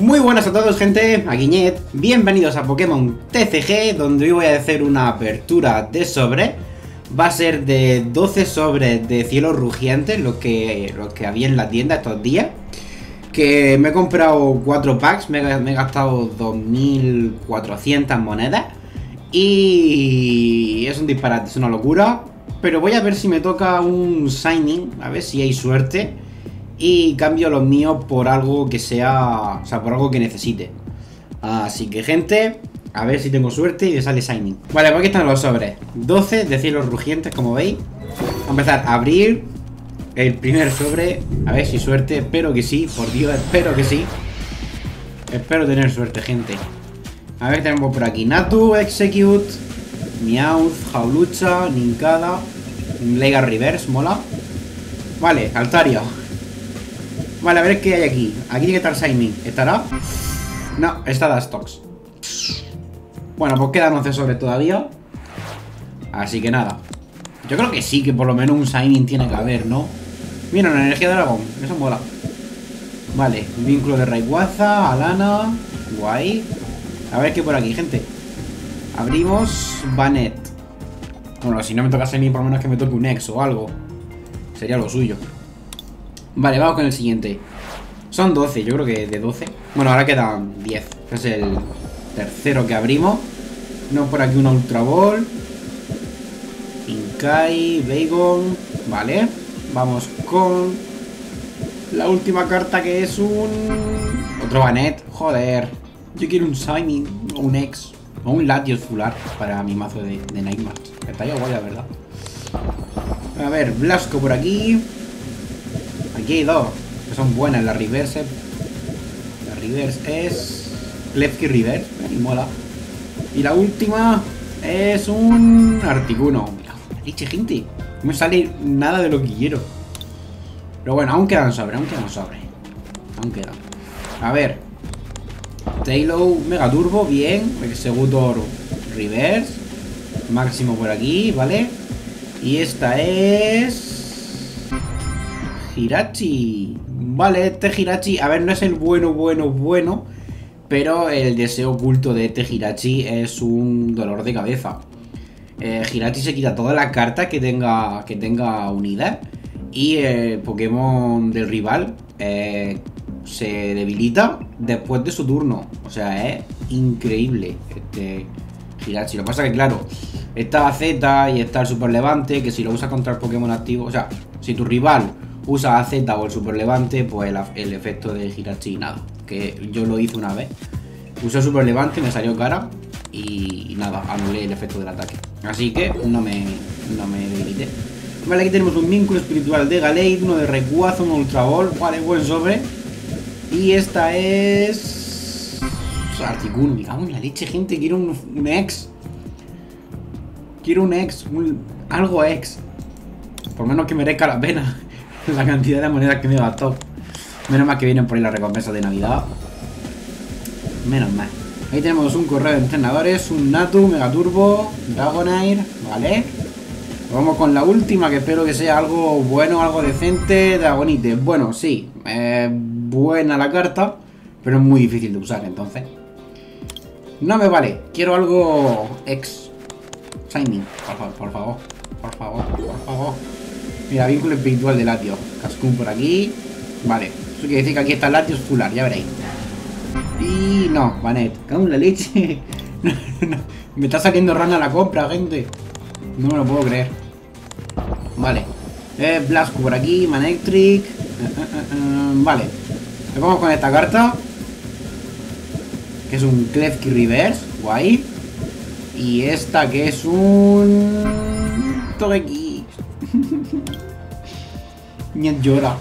Muy buenas a todos, gente, aquí Ñet. Bienvenidos a Pokémon TCG, donde hoy voy a hacer una apertura de sobre. Va a ser de 12 sobres de cielo rugiente, lo que había en la tienda estos días. Que me he comprado 4 packs, me he gastado 2400 monedas. Y es un disparate, es una locura. Pero voy a ver si me toca un Shining, a ver si hay suerte. Y cambio los míos por algo que sea, o sea, por algo que necesite. Así que, gente, a ver si tengo suerte y me sale Shining. Vale, pues aquí están los sobres. 12 de cielos rugientes, como veis. Vamos a empezar a abrir el primer sobre. A ver si suerte, espero que sí, por Dios, espero que sí. Espero tener suerte, gente. A ver, tenemos por aquí Natu, Execute, Meowth, Jaulucha, Nincada, Lega Reverse, mola. Vale, Altaria. Vale, a ver qué hay aquí. Aquí tiene que estar Shining. ¿Estará? No, está Dustox. Bueno, pues quedan 11 sobre todavía. Así que nada. Yo creo que sí, que por lo menos un Shining tiene que haber, ¿no? Mira, una energía de dragón. Eso mola. Vale, un vínculo de Rayquaza, Alana. Guay. A ver qué hay por aquí, gente. Abrimos Banette. Bueno, si no me toca Shining, por lo menos que me toque un Ex o algo. Sería lo suyo. Vale, vamos con el siguiente. Son 12, yo creo que de 12. Bueno, ahora quedan 10. Es el tercero que abrimos. No, por aquí una Ultra Ball. Inkai, Bagon. Vale. Vamos con la última carta, que es un... otro Banette. Joder. Yo quiero un Shining o un Ex. O un Latios Fular para mi mazo de Nightmares. Está ya guay, la verdad. A ver, Blasco por aquí. Aquí hay dos que son buenas. La Reverse. La Reverse es Klefki Reverse. Y mola. Y la última es un Articuno. Mira, leche, gente. No me sale nada de lo que quiero. Pero bueno, aún quedan sobre. Aún quedan. A ver. Taillow Mega Turbo, bien. Executor Reverse. Máximo por aquí, ¿vale? Y esta es... Hirachi. Vale, este Hirachi, a ver, no es el bueno, pero el deseo oculto de este Hirachi es un dolor de cabeza. Hirachi se quita todas las cartas que tenga unidas. Y el Pokémon del rival se debilita después de su turno. O sea, es increíble este Hirachi. Lo que pasa es que, claro, está Z y está el Super Levante, que si lo usas contra el Pokémon activo, o sea, si tu rival usa a Z o el Super Levante, pues el efecto de Hirachi nada. Que yo lo hice una vez. Usé el Super Levante, me salió cara y nada, anulé el efecto del ataque. Así que no me debilité. Vale, aquí tenemos un vínculo espiritual de Gallade, uno de Rayquaza, un Ultra Ball. Vale, buen sobre. Y esta es... Articuno, me cago en la leche, gente. Quiero un Ex. Quiero un Ex, algo Ex. Por menos que merezca la pena la cantidad de monedas que me he gastado. Menos mal que vienen por ahí las recompensas de Navidad. Menos mal. Ahí tenemos un correo de entrenadores, un Natu, Mega Turbo, Dragonair, vale. Vamos con la última, que espero que sea algo bueno, algo decente. Dragonite, bueno, sí, buena la carta, pero es muy difícil de usar, entonces no me vale, quiero algo Ex. Shining, por favor. Mira, vínculo espiritual de Latios. Cascún por aquí. Vale, eso quiere decir que aquí está Latios Fular, ya veréis. Y no, Banette, cago en la leche. No, me está saliendo rana la compra, gente. No me lo puedo creer. Vale, Blasco por aquí, Manectric. Vale, vamos con esta carta, que es un Klefki Reverse, guay. Y esta, que es un... Togekiss. Ñet llora.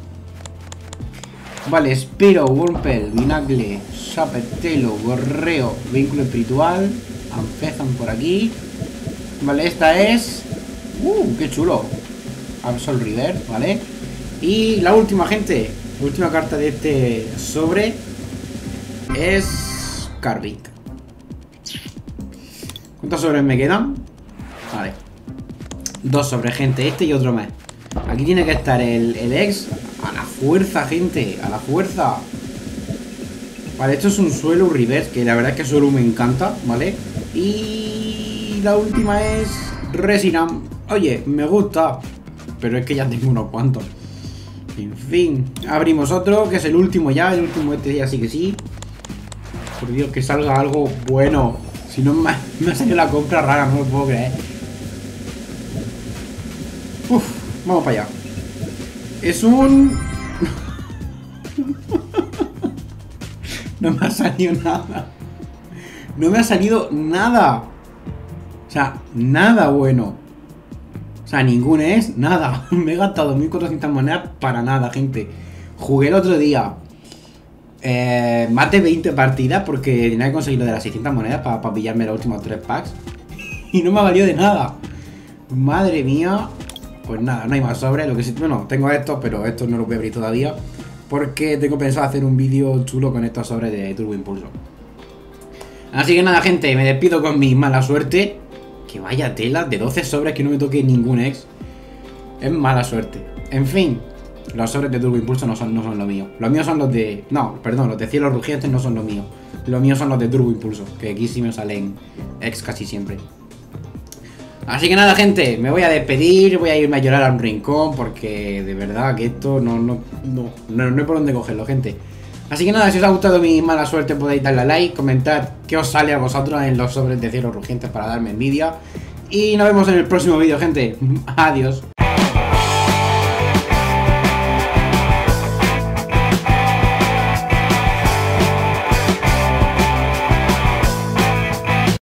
Vale, Spiro, Wurmple, Binacle, Sapetelo, Gorreo, vínculo espiritual. Ampezan por aquí. Vale, esta es... qué chulo. Absol River, vale. Y la última, gente. La última carta de este sobre es Carvik. ¿Cuántos sobres me quedan? Vale. 2 sobres, gente. Este y otro más. Aquí tiene que estar el Ex. A la fuerza, gente. A la fuerza. Vale, esto es un suelo reverse, que la verdad es que suelo me encanta, ¿vale? Y la última es Reshiram. Oye, me gusta, pero es que ya tengo unos cuantos. En fin, abrimos otro, que es el último ya, el último este día, sí que sí. Por Dios, que salga algo bueno. Si no, me ha salido la compra rara, no lo puedo creer. Uf, vamos para allá. Es un... No me ha salido nada. No me ha salido nada. O sea, nada bueno. O sea, ninguno es nada. Me he gastado 1400 monedas para nada, gente. Jugué el otro día más de 20 partidas porque tenía que conseguir lo de las 600 monedas para pillarme los últimos 3 packs. Y no me ha valido de nada. Madre mía. Pues nada, no hay más sobres. Lo que sí, bueno, tengo estos, pero estos no los voy a abrir todavía. Porque tengo pensado hacer un vídeo chulo con estos sobres de Turbo Impulso. Así que nada, gente, me despido con mi mala suerte. Que vaya tela, de 12 sobres que no me toque ningún ex. Es mala suerte. En fin, los sobres de Turbo Impulso no son lo mío. Los míos son los de... No, perdón, los de Cielos Rugientes no son los míos. Los míos son los de Turbo Impulso, que aquí sí me salen ex casi siempre. Así que nada, gente, me voy a despedir. Voy a irme a llorar a un rincón porque de verdad que esto no hay por dónde cogerlo, gente. Así que nada, si os ha gustado mi mala suerte podéis darle a like, comentad qué os sale a vosotros en los sobres de Cielos Rugientes para darme envidia. Y nos vemos en el próximo vídeo, gente. Adiós.